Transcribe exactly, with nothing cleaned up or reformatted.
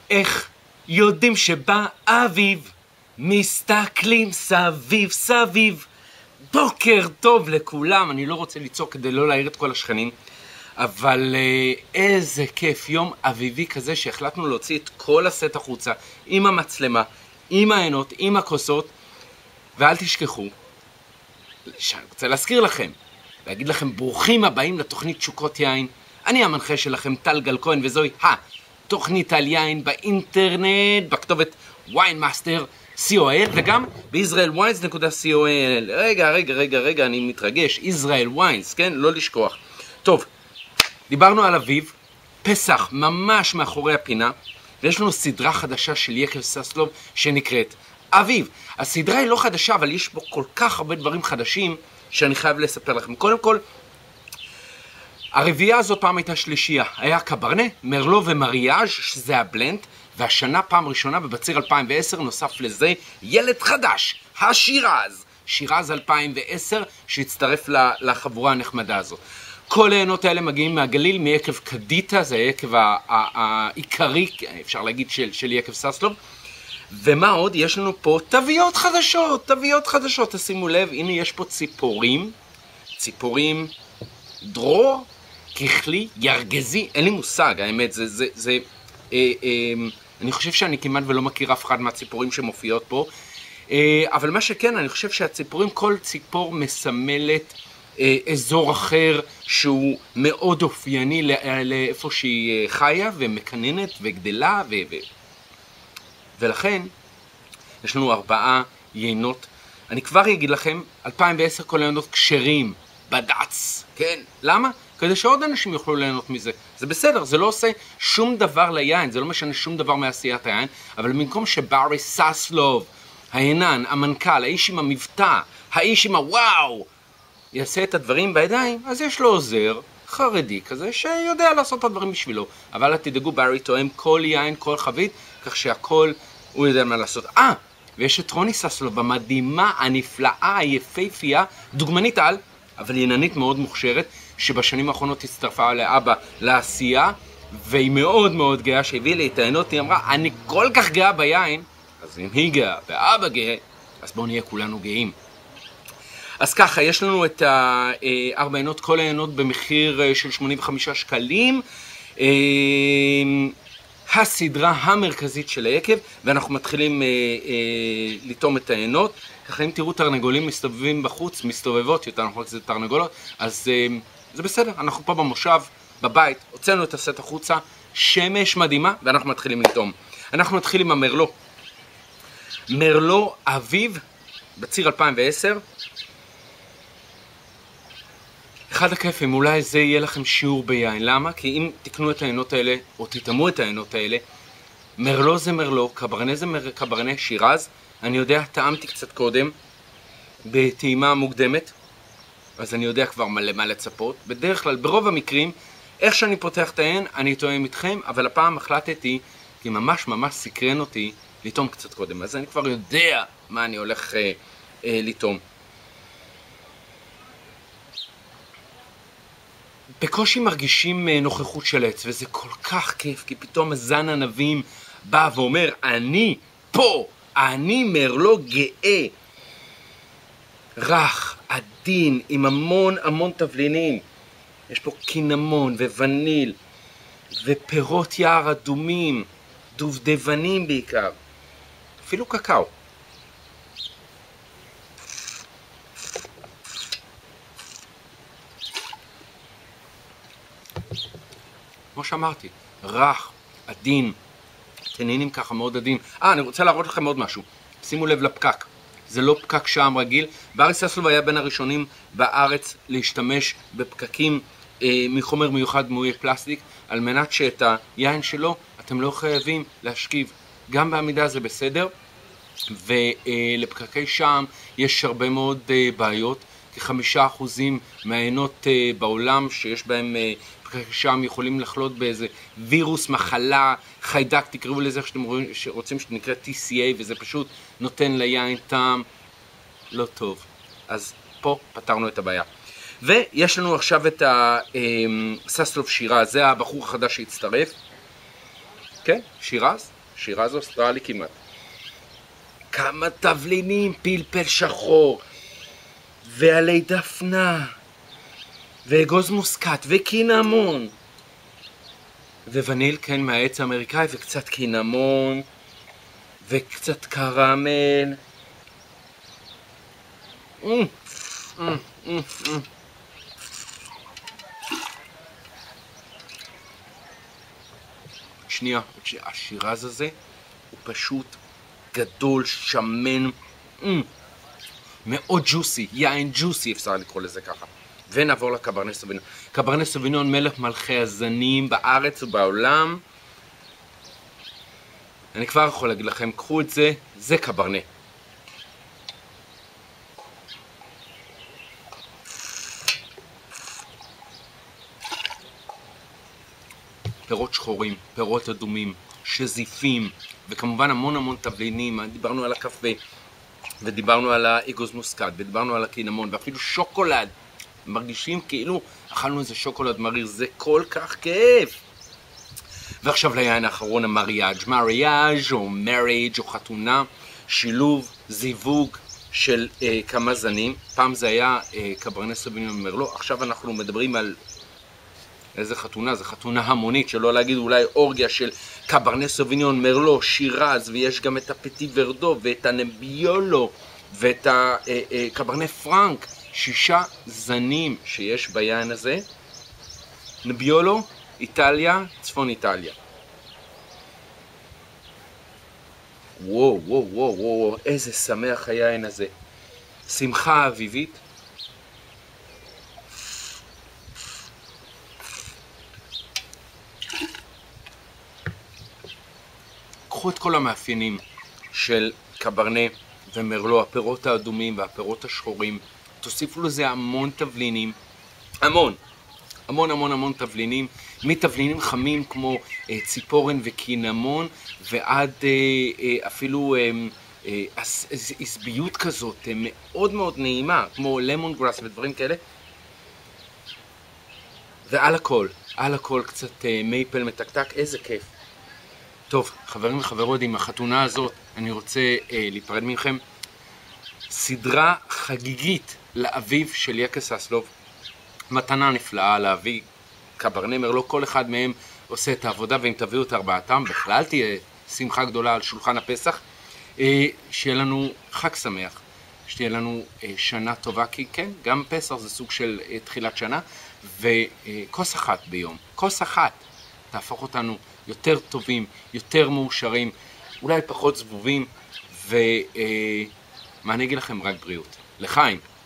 איך יודעים שבא אביב, מסתכלים סביב סביב. בוקר טוב לכולם, אני לא רוצה לצעוק כדי לא להעיר את כל השכנים, אבל איזה כיף, יום אביבי כזה שהחלטנו להוציא את כל הסט החוצה, עם המצלמה, עם העינות, עם הכוסות, ואל תשכחו, שאני רוצה להזכיר לכם, להגיד לכם ברוכים הבאים לתוכנית שוקות יין. אני המנחה שלכם טל גל כהן, וזוהי התוכנית על יין באינטרנט, בכתובת ויינמאסטר נקודה סי או אל, וגם ב-ישראל וויינס נקודה סי או אל. רגע, רגע, רגע, רגע, אני מתרגש, ישראל וויינס, כן? לא לשכוח. טוב, דיברנו על אביב, פסח ממש מאחורי הפינה, ויש לנו סדרה חדשה של יקב ססלוב שנקראת אביב. הסדרה היא לא חדשה, אבל יש בו כל כך הרבה דברים חדשים שאני חייב לספר לכם. קודם כל, הרביעייה הזאת פעם הייתה שלישייה. היה קברנה, מרלו ומריאז' שזה הבלנד, והשנה פעם ראשונה בבציר אלפיים ועשר נוסף לזה ילד חדש, השירז. שירז אלפיים ועשר שהצטרף לחבורה הנחמדה הזאת. כל העינות האלה מגיעים מהגליל, מיקב קדיטה, זה היקב העיקרי, אפשר להגיד, של, של יקב ססלוב. ומה עוד? יש לנו פה תוויות חדשות, תוויות חדשות, תשימו לב, הנה יש פה ציפורים, ציפורים דרור, ככלי, ירגזי, אין לי מושג, האמת, זה, זה, זה, אה, אה, אני חושב שאני כמעט ולא מכיר אף אחד מהציפורים שמופיעות פה, אה, אבל מה שכן, אני חושב שהציפורים, כל ציפור מסמלת אה, אזור אחר שהוא מאוד אופייני לאיפה שהיא חיה ומקננת וגדלה, ו... ו... ולכן יש לנו ארבעה יינות. אני כבר אגיד לכם, אלפיים ועשר כל יינות כשרים, בד"ץ, כן? למה? כדי שעוד אנשים יוכלו ליהנות מזה. זה בסדר, זה לא עושה שום דבר ליין, זה לא משנה שום דבר מעשיית היין, אבל במקום שברי ססלוב, העינן, המנכ"ל, האיש עם המבטא, האיש עם הוואו, יעשה את הדברים בידיים, אז יש לו עוזר חרדי כזה שיודע לעשות את הדברים בשבילו. אבל תדאגו, ברי תואם כל יין, כל חבית, כך שהכל הוא יודע מה לעשות. אה, ויש את רוני ססלוב המדהימה, הנפלאה, היפהפייה, דוגמנית על, אבל עיננית מאוד מוכשרת, שבשנים האחרונות הצטרפה לאבא לעשייה, והיא מאוד מאוד גאה שהביא לי את העינות, היא אמרה, אני כל כך גאה ביין, אז אם היא גאה ואבא גאה, אז בואו נהיה כולנו גאים. אז ככה, יש לנו את הארבע עינות, כל העינות במחיר של שמונים וחמישה שקלים, הסדרה המרכזית של היקב, ואנחנו מתחילים אה, אה, לטום את העינות. ככה אם תראו תרנגולים מסתובבים בחוץ, מסתובבות יותר, אנחנו חושבים שזה תרנגולות, אז אה, זה בסדר, אנחנו פה במושב, בבית, הוצאנו את הסט החוצה, שמש מדהימה, ואנחנו מתחילים לטום. אנחנו נתחיל עם המרלו. מרלו אביב, בציר אלפיים ועשר. אחד הכיפים, אולי זה יהיה לכם שיעור ביין. למה? כי אם תקנו את העינות האלה, או תתאמו את העינות האלה, מרלו זה מרלו, קברנה זה מר... קברנה, שירז. אני יודע, טעמתי קצת קודם, בטעימה מוקדמת, אז אני יודע כבר מלא מה לצפות. בדרך כלל, ברוב המקרים, איך שאני פותח את העין, אני טועם איתכם, אבל הפעם החלטתי, כי ממש ממש סקרן אותי, לטעום קצת קודם. אז אני כבר יודע מה אני הולך אה, אה, לטעום. בקושי מרגישים נוכחות של עץ, וזה כל כך כיף, כי פתאום הזן ענבים בא ואומר, אני פה, אני מרלו גאה. רך, עדין, עם המון המון תבלינים. יש פה קינמון ווניל, ופירות יער אדומים, דובדבנים בעיקר, אפילו קקאו. כמו שאמרתי, רך, עדין, תנינים ככה מאוד עדין. אה, אני רוצה להראות לכם עוד משהו. שימו לב לפקק. זה לא פקק שעם רגיל. ברי ססלוב היה בין הראשונים בארץ להשתמש בפקקים אה, מחומר מיוחד דמויי פלסטיק, על מנת שאת היין שלו אתם לא חייבים להשכיב. גם בעמידה זה בסדר, ולפקקי שעם יש הרבה מאוד אה, בעיות. כחמישה אחוזים מהעינות אה, בעולם שיש בהם אה, שם יכולים לחלות באיזה וירוס, מחלה, חיידק, תקראו לזה איך שאתם רוצים, שנקרא טי סי איי, וזה פשוט נותן ליין טעם לא טוב. אז פה פתרנו את הבעיה. ויש לנו עכשיו את הססלוב שירז, זה הבחור החדש שהצטרף. כן, שירז, שירז אוסטרלי כמעט. כמה תבלינים, פלפל שחור, ועלי דפנה, ואגוז מוסקט, וקינמון. ווניל, כן, מהעץ האמריקאי, וקצת קינמון, וקצת קרמל. Mm. Mm, mm, mm. שנייה, השירז הזה הוא פשוט גדול, שמן, mm. מאוד ג'וסי, יין ג'וסי אפשר לקרוא לזה ככה. ונעבור לקברנה סוביניון. קברנה סוביניון מלך מלכי הזנים בארץ ובעולם. אני כבר יכול להגיד לכם, קחו את זה, זה קברנה. פירות שחורים, פירות אדומים, שזיפים, וכמובן המון המון תבלינים. דיברנו על הקפה, ודיברנו על האגוז מוסקט, ודיברנו על הקינמון, ואפילו שוקולד. מרגישים כאילו אכלנו איזה שוקולד מריר, זה כל כך כיף. ועכשיו ליין האחרון, המריאג'. מריאג' או מריג' או חתונה, שילוב, זיווג של אה, כמה זנים. פעם זה היה אה, קברנה סוביניון מרלו, עכשיו אנחנו מדברים על איזה חתונה, זו חתונה המונית, שלא להגיד אולי אורגיה של קברנה סוביניון מרלו, שירז, ויש גם את הפטי ורדו, ואת הנביולו, ואת הקברנה פרנק, שישה זנים שיש ביין הזה. נביולו, איטליה, צפון איטליה. וואו, וואו, וואו, וואו, איזה שמח היין הזה. שמחה אביבית. קחו את כל המאפיינים של קברנה ומרלו, הפירות האדומים והפירות השחורים, תוסיפו לזה המון תבלינים, המון, המון המון המון תבלינים, מתבלינים חמים כמו אה, ציפורן וקינמון, ועד אה, אה, אפילו אה, אה, עשביות כזאת אה, מאוד מאוד נעימה, כמו למון גראס ודברים כאלה. ועל הכל, על הכל קצת אה, מייפל מתקתק, איזה כיף. טוב, חברים וחברות, עם החתונה הזאת אני רוצה אה, להיפרד מכם. סדרה חגיגית לאביו של יקה ססלוב, מתנה נפלאה לאבי קברנה מרלו. כל אחד מהם עושה את העבודה, ואם תביאו את ארבעתם בכלל תהיה שמחה גדולה על שולחן הפסח. אה, שיהיה לנו חג שמח, שתהיה לנו אה, שנה טובה, כי כן, גם פסח זה סוג של אה, תחילת שנה, וכוס אחת ביום, כוס אחת תהפוך אותנו יותר טובים, יותר מאושרים, אולי פחות זבובים, ומה אני אגיד לכם? רק בריאות. לחיים.